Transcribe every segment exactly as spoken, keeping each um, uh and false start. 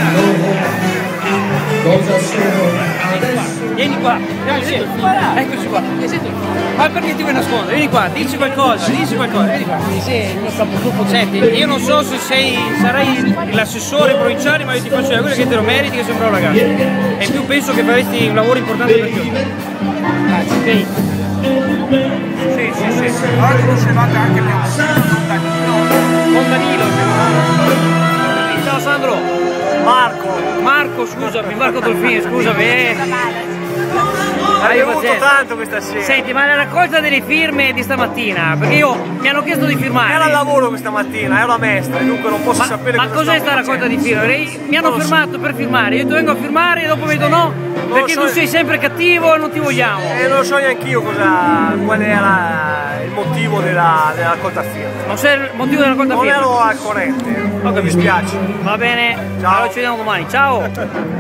Cosa sono adesso? Vieni qua, eccoci qua. Ma perché ti vuoi nascondere? Vieni qua, dici qualcosa, dici qualcosa, vieni qua. Senti, io non so se sei, sarai l'assessore provinciale, ma io ti faccio vedere quello che te lo meriti, che sei un bravo ragazzo. E in più penso che faresti un lavoro importante per te. Grazie. Sì, sì, sì. Oggi conoscevate anche mio Danilo. Con Danilo. Ciao Sandro. Marco. Marco, scusami, Marco Dolfini, scusami. Eh. Hai avuto tanto questa sera. Senti, ma la raccolta delle firme di stamattina, perché io mi hanno chiesto di firmare. Era al lavoro questa mattina, ero a Mestre, dunque non posso ma, sapere ma cosa cos'è sta raccolta di firme? Mi hanno fermato per firmare, io ti vengo a firmare e dopo mi dico no, perché so, tu sei sempre cattivo e non ti vogliamo. E non lo so neanche io cosa, qual era il motivo della, della raccolta firme. Non sai il motivo della raccolta firme? Non ero al corrente, mi dispiace. Va bene, ciao. Allora ci vediamo domani, ciao!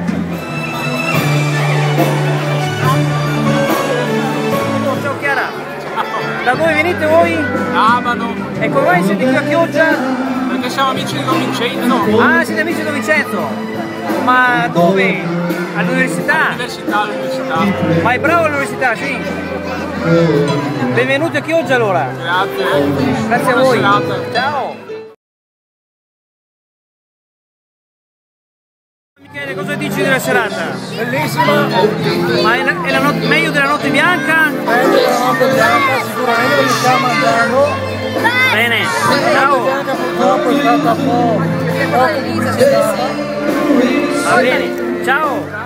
Da dove venite voi? Abano. E come mai siete qui a Chioggia? Perché siamo amici di Don Vincenzo. Ah, siete amici di Don Vincenzo? Ma dove? All'università? All'università, all'università. Ma è bravo all'università, sì? Benvenuti a Chioggia allora. Grazie. Grazie a voi. Ciao. Michele, cosa dici della serata? Bellissima. Ma è, la, è la not- meglio della notte bianca? Meglio della notte bianca, sicuramente li stiamo andando. Bene, ciao. La bianca purtroppo è stata un po' poco pubblicitata. Va bene, ciao.